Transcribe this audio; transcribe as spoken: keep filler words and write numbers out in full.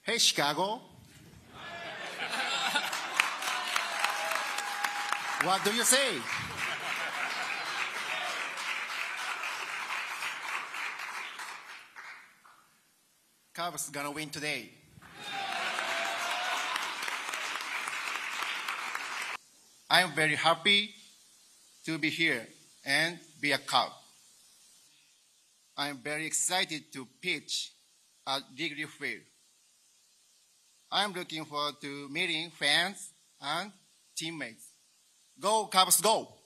Hey, Chicago. What do you say? Cubs gonna win today. I'm very happy to be here and be a Cub. I'm very excited to pitch at Wrigley Field. I'm looking forward to meeting fans and teammates. Go Cubs, go!